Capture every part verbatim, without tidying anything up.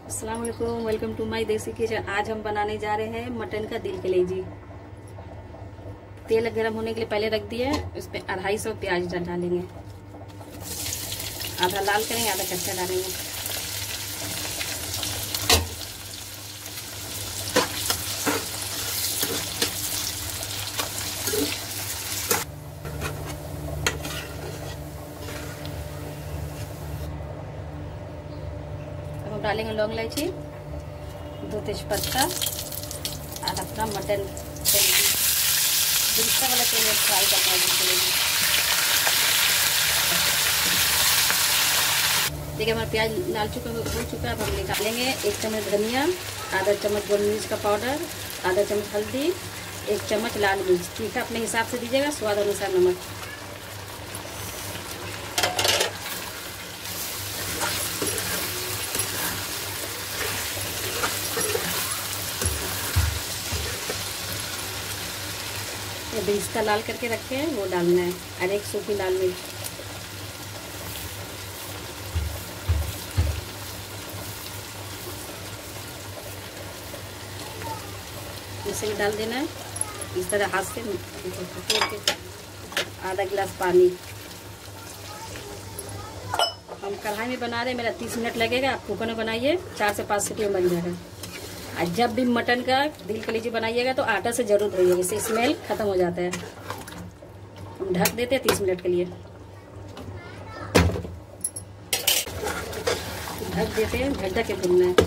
अस्सलाम वालेकुम, welcome to my desi kitchen. आज हम बनाने जा रहे हैं मटन का दिल कलेजी। तेल गर्म होने के लिए पहले रख दिए, उसमें अढ़ाई सौ प्याज डालेंगे। आधा लाल करेंगे, आधा कच्चा डालेंगे। अब हम डालेंगे लौंग इलायची, दो तेजपत्ता और अपना मटन दूसरा वाला तेल फ्राई करना है। देखिए हमारा प्याज लाल चुका हो चुका है। अब हम निकालेंगे एक चम्मच धनिया, आधा चम्मच गोल मिर्च का पाउडर, आधा चम्मच हल्दी, एक चम्मच लाल मिर्च। तीखा अपने हिसाब से दीजिएगा, स्वाद अनुसार नमक। ये बेइज्जता लाल करके रखे हैं वो डालना है, और एक सूखी लाल मिर्च। इसे भी डाल देना है इस तरह हाथ से। आधा गिलास पानी। हम कढ़ाई में बना रहे हैं, मेरा तीस मिनट लगेगा। आप कुकर में बनाइए, चार से पाँच सीटी में बन जाएगा। और जब भी मटन का दिल कलेजी बनाइएगा तो आटा से जरूर धोइएगा, इससे स्मेल खत्म हो जाता है। हम ढक देते हैं तीस मिनट के लिए। ढक देते हैं, ढक ढक के भूनना है।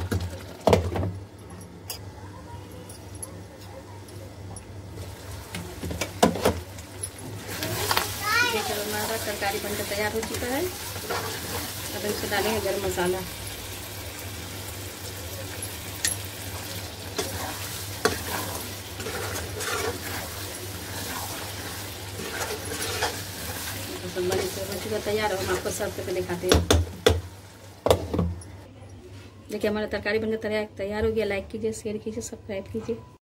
देखिए हमारा तरकारी बनकर तैयार हो चुका है। अब इसमें डालेंगे गरम मसाला। बन चुका तैयार है, हम आपको सर्व करके दिखाते हैं। देखिए हमारा तरकारी बनकर तैयार तैयार हो गया। लाइक कीजिए, शेयर कीजिए, सब्सक्राइब कीजिए।